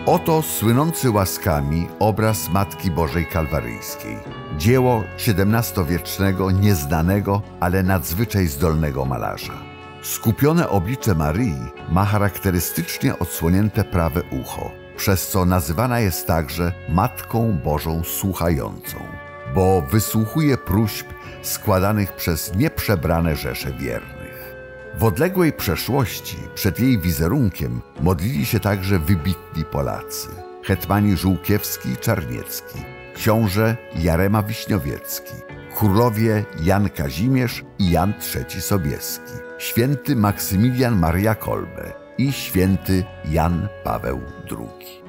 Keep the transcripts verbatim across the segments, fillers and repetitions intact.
Oto słynący łaskami obraz Matki Bożej Kalwaryjskiej. Dzieło siedemnastowiecznego, nieznanego, ale nadzwyczaj zdolnego malarza. Skupione oblicze Maryi ma charakterystycznie odsłonięte prawe ucho, przez co nazywana jest także Matką Bożą Słuchającą, bo wysłuchuje próśb składanych przez nieprzebrane rzesze wiernych. W odległej przeszłości przed jej wizerunkiem modlili się także wybitni Polacy: hetmani Żółkiewski i Czarniecki, książę Jarema Wiśniowiecki, królowie Jan Kazimierz i Jan trzeci Sobieski, święty Maksymilian Maria Kolbe i święty Jan Paweł drugi.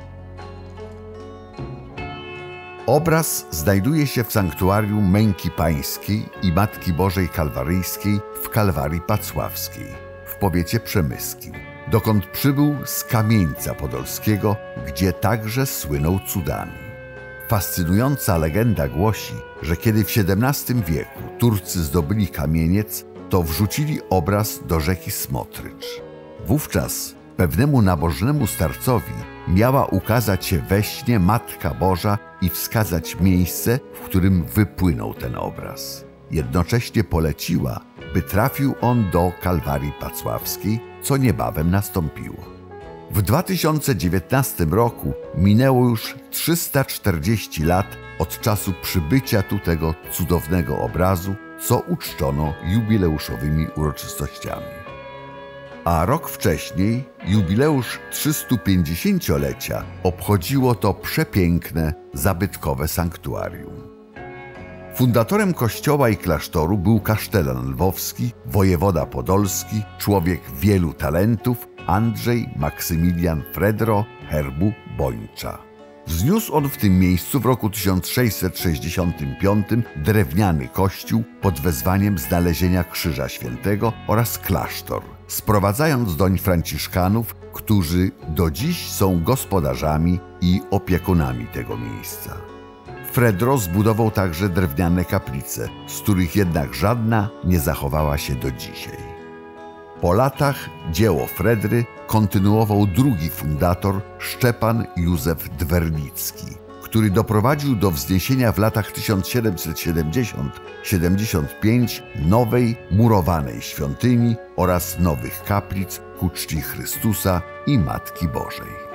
Obraz znajduje się w sanktuarium Męki Pańskiej i Matki Bożej Kalwaryjskiej w Kalwarii Pacławskiej w powiecie przemyskim, dokąd przybył z Kamieńca Podolskiego, gdzie także słynął cudami. Fascynująca legenda głosi, że kiedy w siedemnastym wieku Turcy zdobyli Kamieniec, to wrzucili obraz do rzeki Smotrycz. Wówczas pewnemu nabożnemu starcowi miała ukazać się we śnie Matka Boża i wskazać miejsce, w którym wypłynął ten obraz. Jednocześnie poleciła, by trafił on do Kalwarii Pacławskiej, co niebawem nastąpiło. W dwa tysiące dziewiętnastym roku minęło już trzysta czterdzieści lat od czasu przybycia tu tego cudownego obrazu, co uczczono jubileuszowymi uroczystościami. A rok wcześniej jubileusz trzystupięćdziesięciolecia obchodziło to przepiękne, zabytkowe sanktuarium. Fundatorem kościoła i klasztoru był kasztelan lwowski, wojewoda podolski, człowiek wielu talentów, Andrzej Maksymilian Fredro Herbu Bończa. Wzniósł on w tym miejscu w roku tysiąc sześćset sześćdziesiątym piątym drewniany kościół pod wezwaniem znalezienia Krzyża Świętego oraz klasztor, sprowadzając doń franciszkanów, którzy do dziś są gospodarzami i opiekunami tego miejsca. Fredro zbudował także drewniane kaplice, z których jednak żadna nie zachowała się do dzisiaj. Po latach dzieło Fredry kontynuował drugi fundator, Szczepan Józef Dwernicki, który doprowadził do wzniesienia w latach tysiąc siedemset siedemdziesiątym do siedemdziesiątego piątego nowej murowanej świątyni oraz nowych kaplic ku czci Chrystusa i Matki Bożej.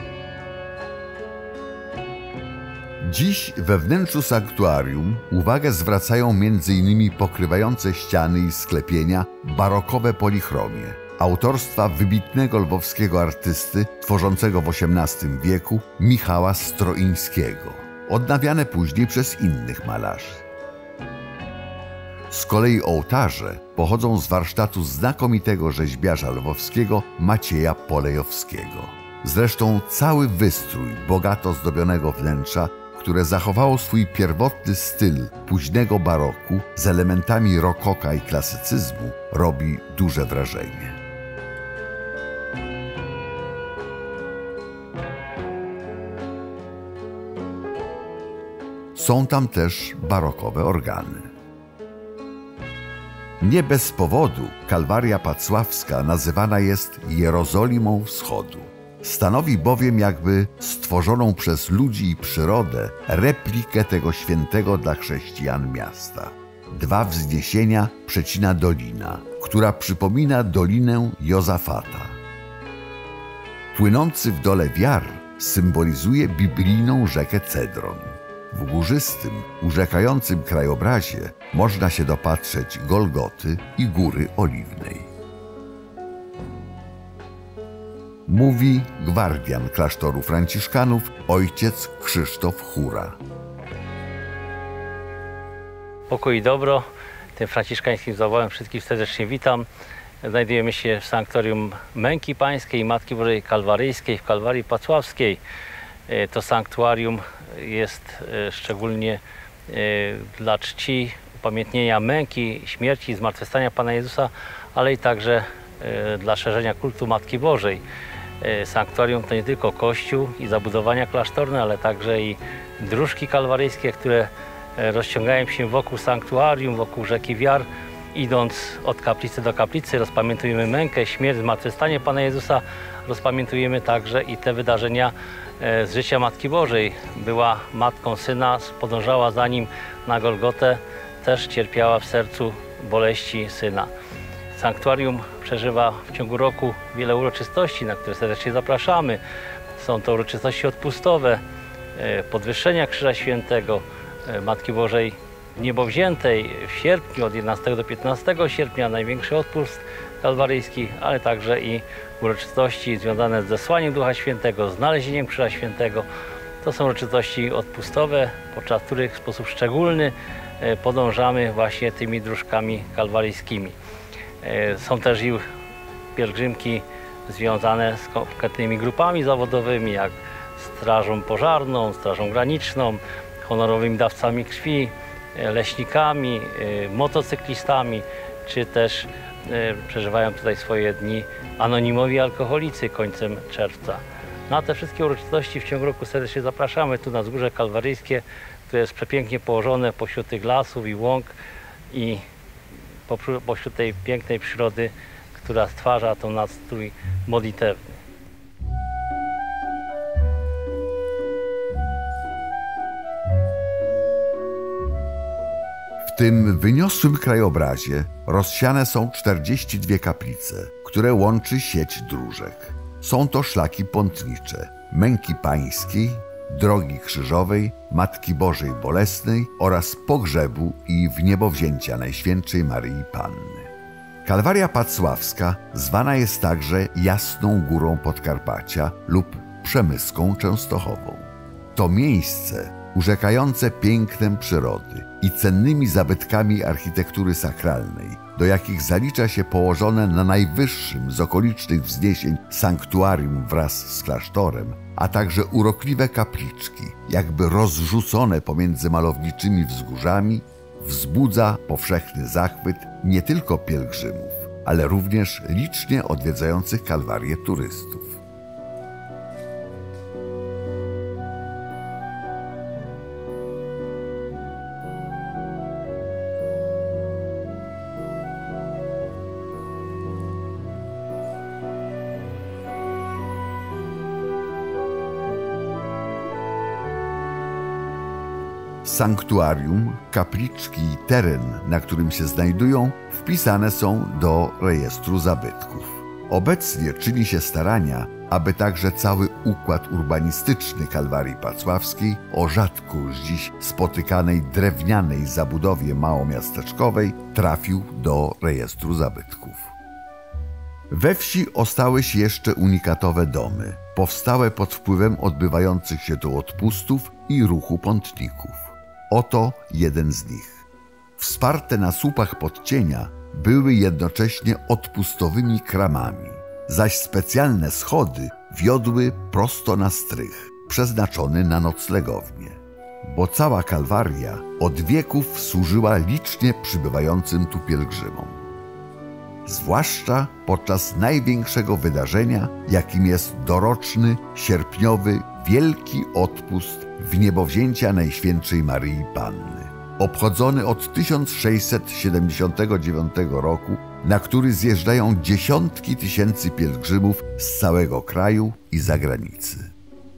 Dziś we wnętrzu sanktuarium uwagę zwracają między innymi pokrywające ściany i sklepienia barokowe polichromie, autorstwa wybitnego lwowskiego artysty tworzącego w osiemnastym wieku Michała Stroińskiego, odnawiane później przez innych malarzy. Z kolei ołtarze pochodzą z warsztatu znakomitego rzeźbiarza lwowskiego Macieja Polejowskiego. Zresztą cały wystrój bogato zdobionego wnętrza, które zachowało swój pierwotny styl późnego baroku z elementami rokoka i klasycyzmu, robi duże wrażenie. Są tam też barokowe organy. Nie bez powodu Kalwaria Pacławska nazywana jest Jerozolimą Wschodu. Stanowi bowiem jakby stworzoną przez ludzi i przyrodę replikę tego świętego dla chrześcijan miasta. Dwa wzniesienia przecina dolina, która przypomina Dolinę Jozafata. Płynący w dole Wiar symbolizuje biblijną rzekę Cedron. W górzystym, urzekającym krajobrazie można się dopatrzeć Golgoty i Góry Oliwnej. Mówi gwardian klasztoru franciszkanów, ojciec Krzysztof Hura. Pokój i dobro, tym franciszkańskim zawołem wszystkich serdecznie witam. Znajdujemy się w sanktuarium Męki Pańskiej i Matki Bożej Kalwaryjskiej w Kalwarii Pacławskiej. To sanktuarium jest szczególnie dla czci upamiętnienia męki, śmierci i zmartwychwstania Pana Jezusa, ale i także dla szerzenia kultu Matki Bożej. Sanktuarium to nie tylko kościół i zabudowania klasztorne, ale także i dróżki kalwaryjskie, które rozciągają się wokół sanktuarium, wokół rzeki Wiar idąc od kaplicy do kaplicy, rozpamiętujemy mękę, śmierć, zmartwychwstanie Pana Jezusa. Rozpamiętujemy także i te wydarzenia z życia Matki Bożej. Była matką Syna, podążała za Nim na Golgotę, też cierpiała w sercu boleści Syna. Sanktuarium przeżywa w ciągu roku wiele uroczystości, na które serdecznie zapraszamy. Są to uroczystości odpustowe, podwyższenia Krzyża Świętego, Matki Bożej Niebowziętej w sierpniu, od jedenastego do piętnastego sierpnia, największy odpust kalwaryjski, ale także i uroczystości związane z zesłaniem Ducha Świętego, znalezieniem Krzyża Świętego. To są uroczystości odpustowe, podczas których w sposób szczególny podążamy właśnie tymi dróżkami kalwaryjskimi. Są też i pielgrzymki związane z konkretnymi grupami zawodowymi, jak Strażą Pożarną, Strażą Graniczną, honorowymi dawcami krwi, leśnikami, motocyklistami, czy też przeżywają tutaj swoje dni anonimowi alkoholicy końcem czerwca. Na te wszystkie uroczystości w ciągu roku serdecznie zapraszamy tu na Wzgórze Kalwaryjskie, które jest przepięknie położone pośród tych lasów i łąk i pośród tej pięknej przyrody, która stwarza ten nastrój modlitewny. W tym wyniosłym krajobrazie rozsiane są czterdzieści dwie kaplice, które łączy sieć dróżek. Są to szlaki pątnicze Męki Pańskiej, Drogi Krzyżowej, Matki Bożej Bolesnej oraz Pogrzebu i Wniebowzięcia Najświętszej Maryi Panny. Kalwaria Pacławska zwana jest także Jasną Górą Podkarpacia lub Przemyską Częstochową. To miejsce urzekające pięknem przyrody i cennymi zabytkami architektury sakralnej, do jakich zalicza się położone na najwyższym z okolicznych wzniesień sanktuarium wraz z klasztorem, a także urokliwe kapliczki, jakby rozrzucone pomiędzy malowniczymi wzgórzami, wzbudza powszechny zachwyt nie tylko pielgrzymów, ale również licznie odwiedzających Kalwarię turystów. Sanktuarium, kapliczki i teren, na którym się znajdują, wpisane są do rejestru zabytków. Obecnie czyni się starania, aby także cały układ urbanistyczny Kalwarii Pacławskiej o rzadko już dziś spotykanej drewnianej zabudowie małomiasteczkowej trafił do rejestru zabytków. We wsi ostały się jeszcze unikatowe domy, powstałe pod wpływem odbywających się tu odpustów i ruchu pątników. Oto jeden z nich. Wsparte na słupach podcienia były jednocześnie odpustowymi kramami, zaś specjalne schody wiodły prosto na strych, przeznaczony na noclegownię. Bo cała Kalwaria od wieków służyła licznie przybywającym tu pielgrzymom. Zwłaszcza podczas największego wydarzenia, jakim jest doroczny, sierpniowy, wielki odpust Wniebowzięcia Najświętszej Maryi Panny, obchodzony od tysiąc sześćset siedemdziesiątego dziewiątego roku, na który zjeżdżają dziesiątki tysięcy pielgrzymów z całego kraju i zagranicy.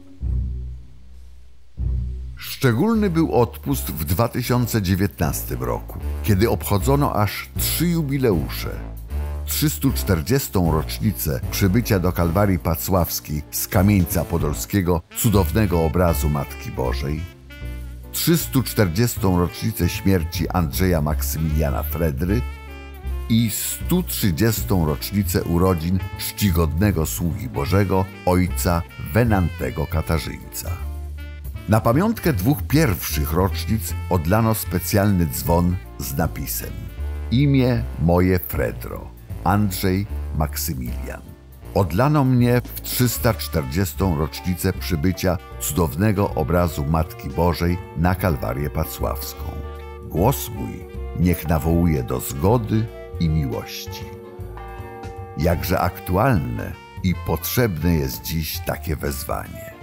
Szczególny był odpust w dwa tysiące dziewiętnastym roku, kiedy obchodzono aż trzy jubileusze. trzystu czterdziestą rocznicę przybycia do Kalwarii Pacławskiej z Kamieńca Podolskiego cudownego obrazu Matki Bożej, trzystu czterdziestą rocznicę śmierci Andrzeja Maksymiliana Fredry i stu trzydziestą rocznicę urodzin czcigodnego sługi Bożego ojca Wenantego Katarzyńca. Na pamiątkę dwóch pierwszych rocznic odlano specjalny dzwon z napisem: Imię moje Fredro, Andrzej Maksymilian. Odlano mnie w trzysta czterdziestą rocznicę przybycia cudownego obrazu Matki Bożej na Kalwarię Pacławską. Głos mój niech nawołuje do zgody i miłości. Jakże aktualne i potrzebne jest dziś takie wezwanie.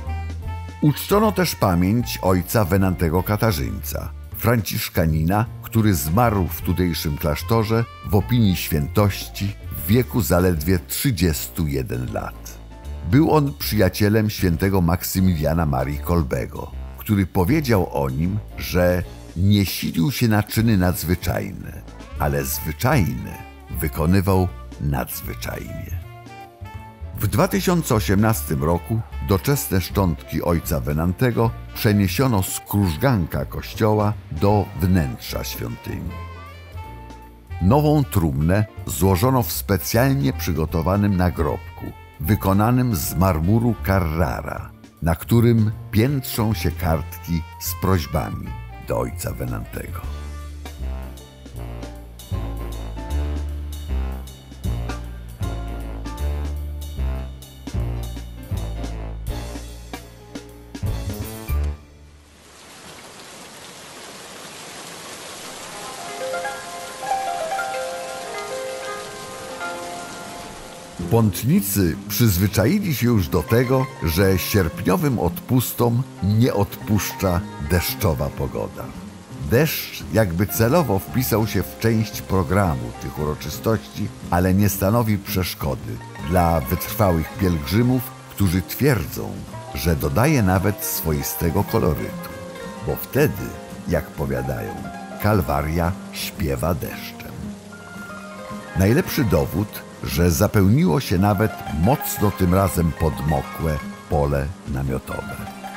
Uczczono też pamięć ojca Wenantego Katarzyńca, franciszkanina, który zmarł w tutejszym klasztorze w opinii świętości w wieku zaledwie trzydziestu jeden lat. Był on przyjacielem świętego Maksymiliana Marii Kolbego, który powiedział o nim, że nie silił się na czyny nadzwyczajne, ale zwyczajne wykonywał nadzwyczajnie. W dwa tysiące osiemnastym roku doczesne szczątki ojca Venantego przeniesiono z krużganka kościoła do wnętrza świątyni. Nową trumnę złożono w specjalnie przygotowanym nagrobku, wykonanym z marmuru Carrara, na którym piętrzą się kartki z prośbami do ojca Venantego. Pątnicy przyzwyczaili się już do tego, że sierpniowym odpustom nie odpuszcza deszczowa pogoda. Deszcz jakby celowo wpisał się w część programu tych uroczystości, ale nie stanowi przeszkody dla wytrwałych pielgrzymów, którzy twierdzą, że dodaje nawet swoistego kolorytu, bo wtedy, jak powiadają, Kalwaria śpiewa deszczem. Najlepszy dowód, że zapełniło się nawet mocno tym razem podmokłe pole namiotowe.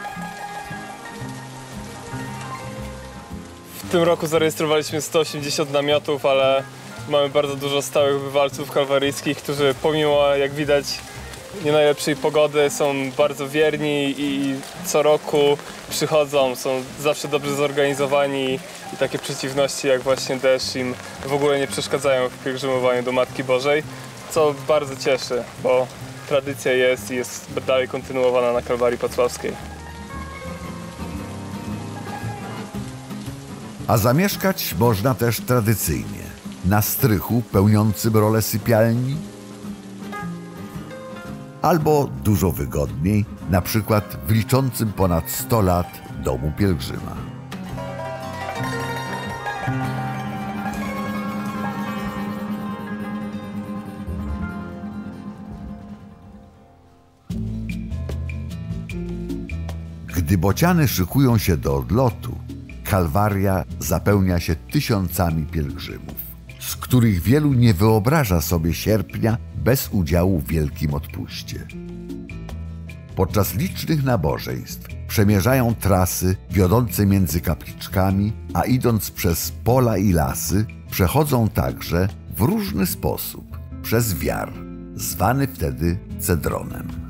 W tym roku zarejestrowaliśmy sto osiemdziesiąt namiotów, ale mamy bardzo dużo stałych bywalców kalwaryjskich, którzy pomimo, jak widać, nie najlepszej pogody są bardzo wierni i co roku przychodzą, są zawsze dobrze zorganizowani i takie przeciwności jak właśnie deszcz im w ogóle nie przeszkadzają w pielgrzymowaniu do Matki Bożej, co bardzo cieszy, bo tradycja jest i jest dalej kontynuowana na Kalwarii Pacławskiej. A zamieszkać można też tradycyjnie, na strychu pełniącym rolę sypialni, albo dużo wygodniej, na przykład w liczącym ponad sto lat domu pielgrzyma. Gdy bociany szykują się do odlotu, Kalwaria zapełnia się tysiącami pielgrzymów, z których wielu nie wyobraża sobie sierpnia bez udziału w Wielkim Odpuście. Podczas licznych nabożeństw przemierzają trasy wiodące między kapliczkami, a idąc przez pola i lasy, przechodzą także w różny sposób przez wiar, zwany wtedy cedronem.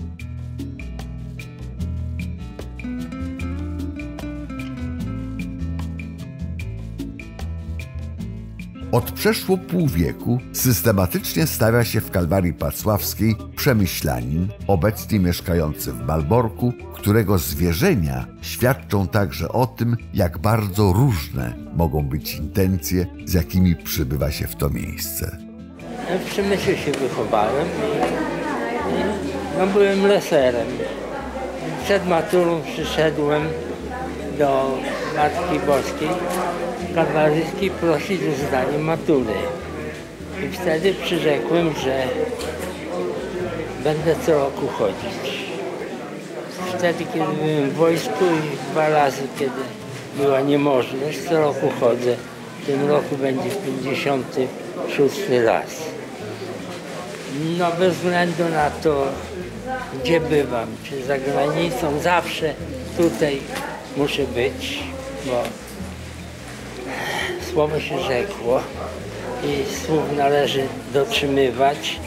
Od przeszło pół wieku systematycznie stawia się w Kalwarii Pacławskiej przemyślanin, obecnie mieszkający w Malborku, którego zwierzenia świadczą także o tym, jak bardzo różne mogą być intencje, z jakimi przybywa się w to miejsce. W Przemyślu się wychowałem i, i no, byłem leserem. Przed maturą przyszedłem do Matki Boskiej Kalwaryjskiej prosić o zdanie matury. I wtedy przyrzekłem, że będę co roku chodzić. Wtedy, kiedy byłem w wojsku i dwa razy, kiedy była niemożność, co roku chodzę. W tym roku będzie pięćdziesiąty szósty raz. No bez względu na to, gdzie bywam, czy za granicą, zawsze tutaj muszę być, bo słowo się rzekło i słów należy dotrzymywać.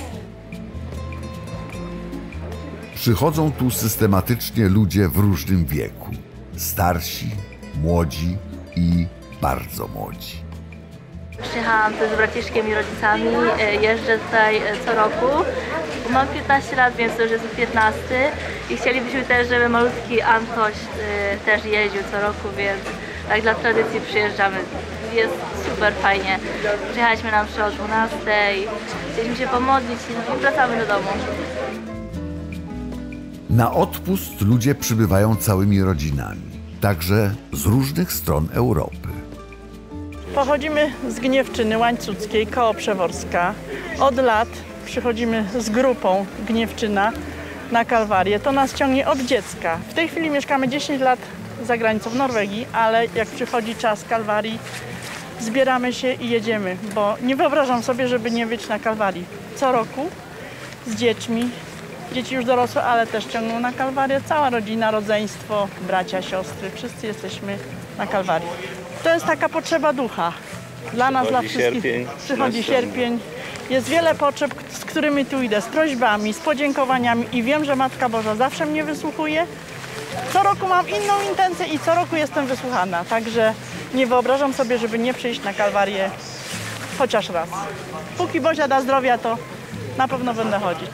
Przychodzą tu systematycznie ludzie w różnym wieku. Starsi, młodzi i bardzo młodzi. Przyjechałam tu z braciszkiem i rodzicami, jeżdżę tutaj co roku. Mam piętnaście lat, więc to już jest piętnasty i chcielibyśmy też, żeby malutki Antoś też jeździł co roku, więc tak dla tradycji przyjeżdżamy. Jest super fajnie. Przyjechaliśmy na mszę o dwunastej, chcieliśmy się pomodlić i wracamy do domu. Na odpust ludzie przybywają całymi rodzinami, także z różnych stron Europy. Pochodzimy z Gniewczyny Łańcuckiej, koło Przeworska. Od lat przychodzimy z grupą Gniewczyna na Kalwarię. To nas ciągnie od dziecka. W tej chwili mieszkamy dziesięć lat za granicą w Norwegii, ale jak przychodzi czas Kalwarii, zbieramy się i jedziemy, bo nie wyobrażam sobie, żeby nie być na Kalwarii. Co roku z dziećmi, dzieci już dorosłe, ale też ciągną na Kalwarię. Cała rodzina, rodzeństwo, bracia, siostry, wszyscy jesteśmy na Kalwarii. To jest taka potrzeba ducha. Dla nas, dla wszystkich. Sierpień, Przychodzi sierpień. Jest wiele potrzeb, z którymi tu idę, z prośbami, z podziękowaniami i wiem, że Matka Boża zawsze mnie wysłuchuje. Co roku mam inną intencję i co roku jestem wysłuchana, także nie wyobrażam sobie, żeby nie przyjść na Kalwarię chociaż raz. Póki Bozia da zdrowia, to na pewno będę chodzić.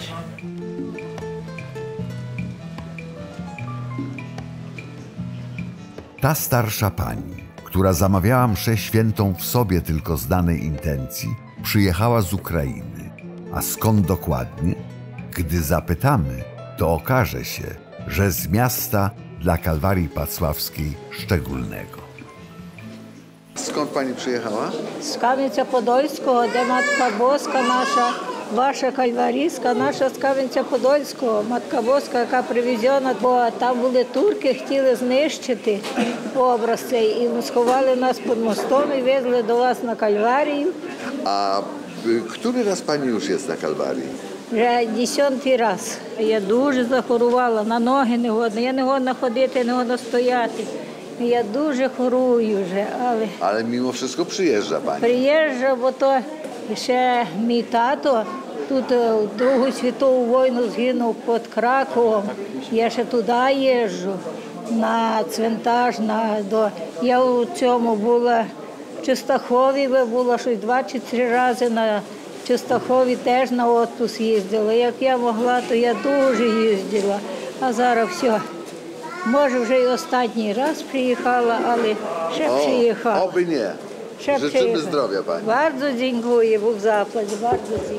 Ta starsza pani, która zamawiała mszę świętą w sobie tylko znanej intencji, przyjechała z Ukrainy. A skąd dokładnie? Gdy zapytamy, to okaże się, że z miasta dla Kalwarii Pacławskiej szczególnego. Skąd pani przyjechała? З Кам'янця-Подольського, де Матка Боска наша, ваша кальварійська, наша з Кам'янця-Подольського, Матка Боска, яка привезена, бо там були турки, хотіли знищити образ цей, і сховали нас під мостом і везли до вас на Кальварію. A który raz pani już jest na Kalwarii? Вже десятий раз. Я дуже захворувала, на ноги не годна, я не годна ходити, не годна стояти. Я дуже хорую вже, але... Ale mimo wszystko przyjeżdża pani. Приїжджа, бо то ще мій тато тут у Другу світову війну згинув під Краковом. Я ще туди їжджу, на цвинтаж. На, до... Я у цьому була в Чистахові, була щось два чи три рази на Чистахові теж на відпуск їздила. Як я могла, то я дуже їздила, а зараз все. Може, вже й останній раз приїхала, але ще O, приїхала. oby nie. Ще Życzymy приїхала. zdrowia pani. Bardzo dziękuję, Bóg zapłać, bardzo dziękuję.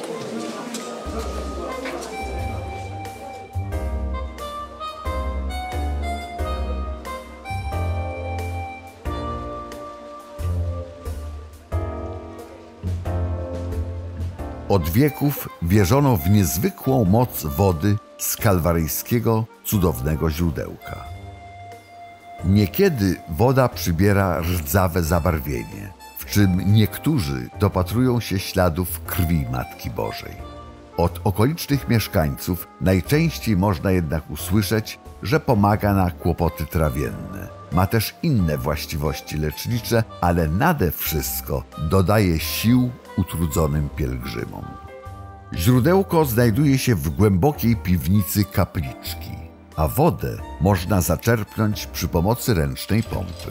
Od wieków wierzono w niezwykłą moc wody z kalwaryjskiego cudownego źródełka. Niekiedy woda przybiera rdzawe zabarwienie, w czym niektórzy dopatrują się śladów krwi Matki Bożej. Od okolicznych mieszkańców najczęściej można jednak usłyszeć, że pomaga na kłopoty trawienne. Ma też inne właściwości lecznicze, ale nade wszystko dodaje sił utrudzonym pielgrzymom. Źródełko znajduje się w głębokiej piwnicy kapliczki, a wodę można zaczerpnąć przy pomocy ręcznej pompy.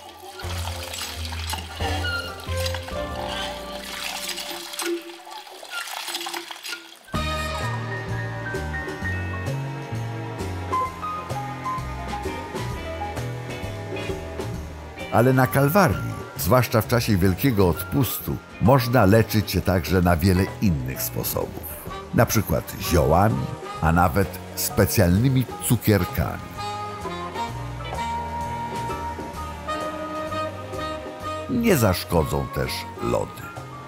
Ale na Kalwarii, zwłaszcza w czasie Wielkiego Odpustu, można leczyć się także na wiele innych sposobów. Na przykład ziołami, a nawet specjalnymi cukierkami. Nie zaszkodzą też lody.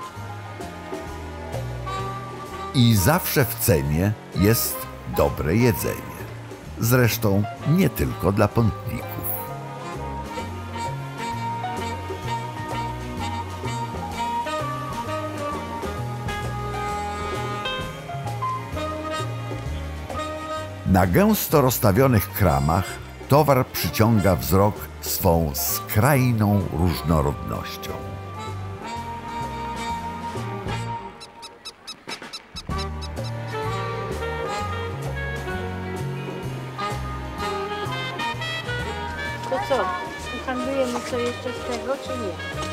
I zawsze w cenie jest dobre jedzenie. Zresztą nie tylko dla pątników. Na gęsto rozstawionych kramach towar przyciąga wzrok swą skrajną różnorodnością. To co, handlujemy co jeszcze z tego, czy nie?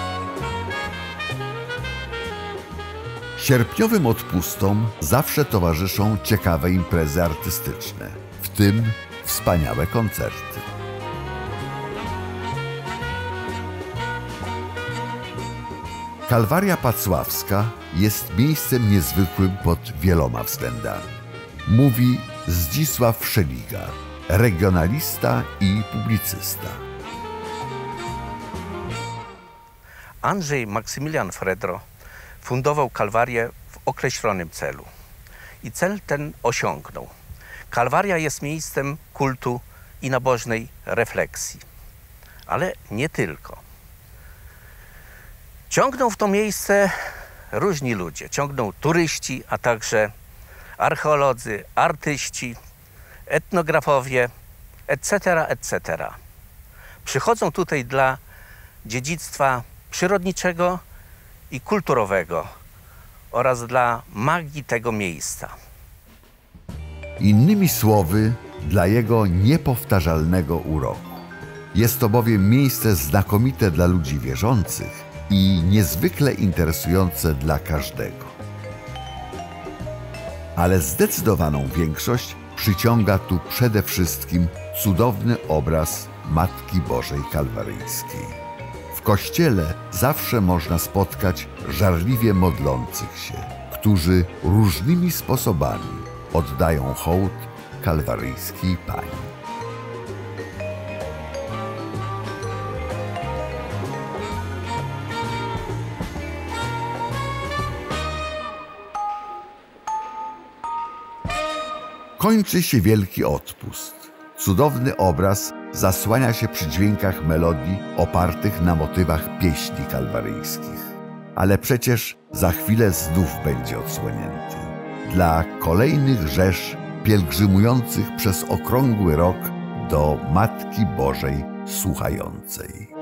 Sierpniowym odpustom zawsze towarzyszą ciekawe imprezy artystyczne, w tym wspaniałe koncerty. Kalwaria Pacławska jest miejscem niezwykłym pod wieloma względami. Mówi Zdzisław Szeliga, regionalista i publicysta. Andrzej Maksymilian Fredro fundował Kalwarię w określonym celu. I cel ten osiągnął. Kalwaria jest miejscem kultu i nabożnej refleksji. Ale nie tylko. Ciągną w to miejsce różni ludzie. Ciągną turyści, a także archeolodzy, artyści, etnografowie, et cetera, et cetera. Przychodzą tutaj dla dziedzictwa przyrodniczego i kulturowego oraz dla magii tego miejsca. Innymi słowy, dla jego niepowtarzalnego uroku. Jest to bowiem miejsce znakomite dla ludzi wierzących i niezwykle interesujące dla każdego. Ale zdecydowaną większość przyciąga tu przede wszystkim cudowny obraz Matki Bożej Kalwaryjskiej. W kościele zawsze można spotkać żarliwie modlących się, którzy różnymi sposobami oddają hołd kalwaryjskiej Pani. Kończy się Wielki Odpust. Cudowny obraz zasłania się przy dźwiękach melodii opartych na motywach pieśni kalwaryjskich. Ale przecież za chwilę znów będzie odsłonięty. Dla kolejnych rzesz pielgrzymujących przez okrągły rok do Matki Bożej Słuchającej.